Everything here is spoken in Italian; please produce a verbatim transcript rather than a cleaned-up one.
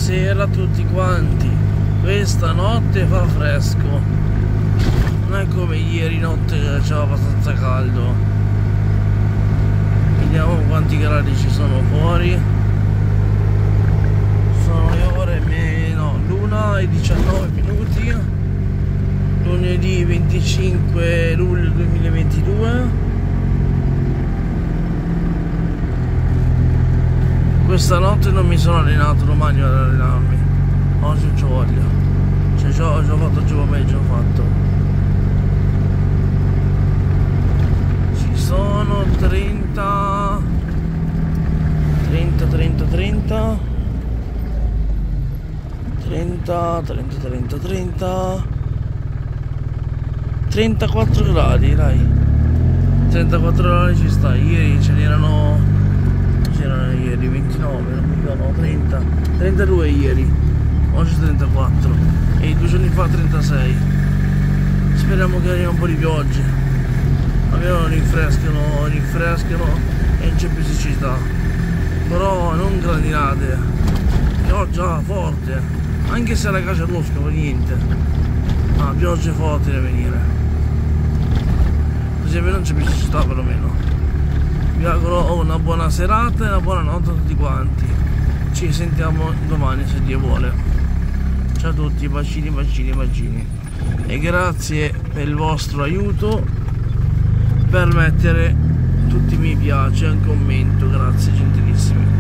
Buonasera a tutti quanti. Questa notte fa fresco, non è come ieri notte che c'era abbastanza caldo. Vediamo quanti gradi ci sono fuori. Sono le ore meno l'una e diciannove minuti, lunedì venticinque luglio duemilaventidue. Questa notte non mi sono allenato, domani vado ad allenarmi. Oggi non c'ho voglia. Cioè già ho già fatto, già pomeriggio ho fatto. Ci sono trenta trenta trenta trenta trenta trenta trenta trenta trentaquattro gradi, dai. trentaquattro gradi ci sta. Ieri ce n'erano c'erano ieri ventinove, non mi ricordo, trenta, trentadue ieri, oggi trentaquattro e due giorni fa trentasei. Speriamo che arrivi un po' di piogge, almeno rinfrescano, rinfrescano e non c'è più siccità, però non grandinate, pioggia forte, anche se la casa rosca fa niente, ma piogge forti da venire, così almeno non c'è più siccità perlomeno. Vi auguro una buona serata e una buona notte a tutti quanti. Ci sentiamo domani se Dio vuole. Ciao a tutti, bacini, bacini, bacini. E grazie per il vostro aiuto, per mettere tutti mi piace e un commento. Grazie gentilissimi.